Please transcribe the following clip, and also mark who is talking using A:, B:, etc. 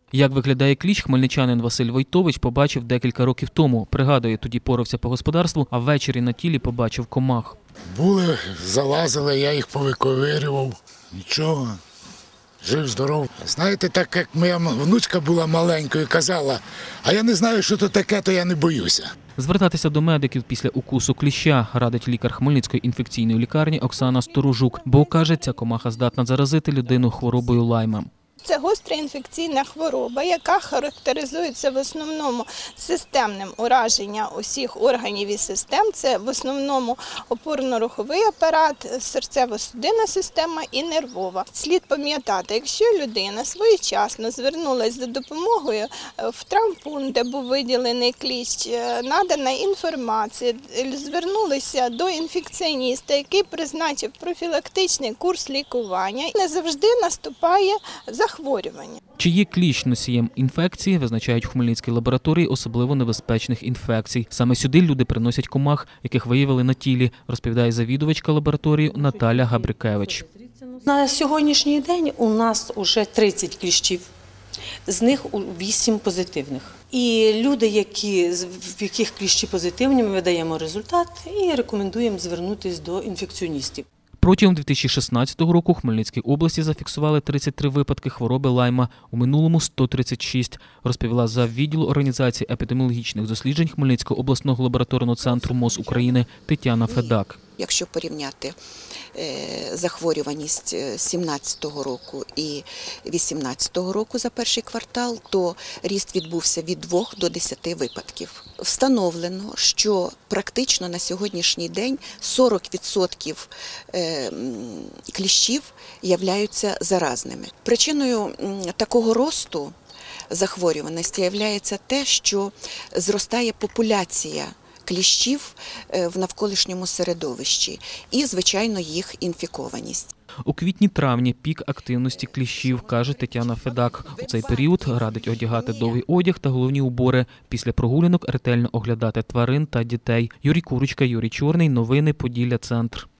A: Як виглядає кліщ, хмельничанин Василь Войтович побачив декілька років тому. Пригадує, тоді порався по господарству, а ввечері на тілі побачив комах.
B: Були, залазили, я їх повиковирював. Нічого, жив, здоров. Знаєте, так як моя внучка була маленькою, казала, а я не знаю, що це таке, то я не боюся.
A: Звертатися до медиків після укусу кліща радить лікар Хмельницької інфекційної лікарні Оксана Сторожук, бо, каже, ця комаха здатна заразити людину хворобою Лайма.
C: Це гостра інфекційна хвороба, яка характеризується в основному системним ураженням усіх органів і систем. Це в основному опорно-руховий апарат, серцево-судинна система і нервова. Слід пам'ятати, якщо людина своєчасно звернулася за допомогою в травмпункт, де був виділений кліщ, надана інформація, звернулися до інфекціоніста, який призначив профілактичний курс лікування, не завжди наступає захворювання.
A: Чи є кліщ носієм інфекції, визначають в Хмельницькій лабораторії особливо небезпечних інфекцій. Саме сюди люди приносять комах, яких виявили на тілі, розповідає завідувачка лабораторії Наталя Габрикевич.
D: На сьогоднішній день у нас вже 30 кліщів, з них 8 позитивних. І люди, в яких кліщі позитивні, ми видаємо результат і рекомендуємо звернутися до інфекціоністів.
A: Протягом 2016 року в Хмельницькій області зафіксували 33 випадки хвороби Лайма, у минулому – 136, розповіла заввідділу організації епідеміологічних досліджень Хмельницького обласного лабораторного центру МОЗ України Тетяна Федак.
E: Якщо порівняти захворюваність 2017 року і 2018 року за перший квартал, то ріст відбувся від 2 до 10 випадків. Встановлено, що практично на сьогоднішній день 40% кліщів являються заразними. Причиною такого росту захворюваності є те, що зростає популяція кліщів в навколишньому середовищі і, звичайно, їх інфікованість.
A: У квітні-травні пік активності кліщів, каже Тетяна Федак. У цей період радить одягати довгий одяг та головні убори. Після прогулянок ретельно оглядати тварин та дітей. Юрій Курочка, Юрій Чорний. Новини Поділля Центр.